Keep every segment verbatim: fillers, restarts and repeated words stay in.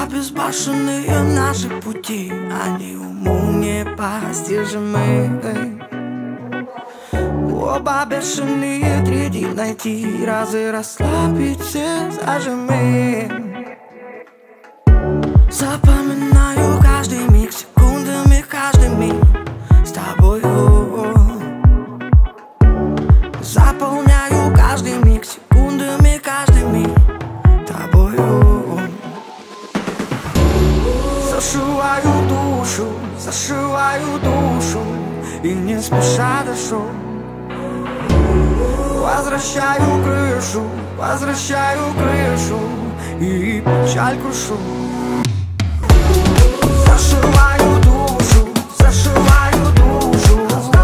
Оба безбашенные наши пути, они уму непостижимы. Оба бешеные, третий найти, разы расслабить все зажимы. Запоминаю каждый миг, секундами каждый миг с тобою. Заполняю каждый миг, секундами каждый миг тобою. Зашиваю душу, зашиваю душу и не спеша дышу. Возвращаю крышу, возвращаю крышу и печаль крушу. Зашиваю душу, зашиваю душу.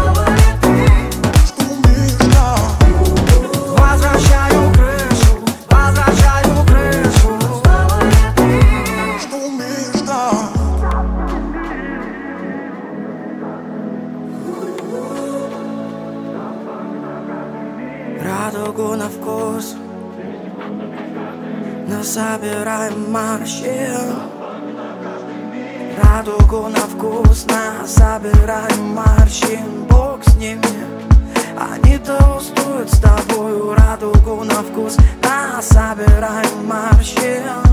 Возвращаю крышу, возвращаю крышу. Что умеешь, да? Радугу на вкус насобираем морщин. Радугу на вкус насобираем морщин. Бог с ними, они того стоят с тобою. Радугу на вкус насобираем морщин.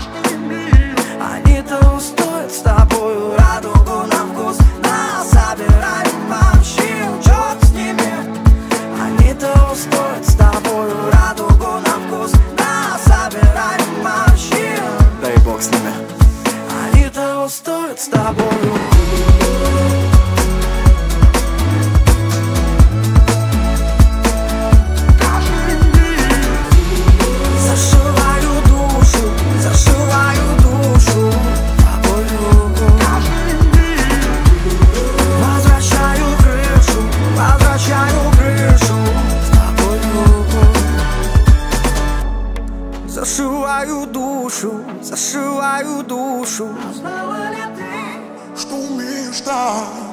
Они того стоят с тобою. Радугу на вкус насобираем морщин. Черт с ними, они того стоят с тобою. Радугу на вкус насобираем морщин. Дай бог с ними. Они того стоят с тобою. Зашиваю душу, зашиваю душу тобою. Возвращаю крышу, возвращаю крышу с тобою. Зашиваю душу, зашиваю душу. Что умеешь, да?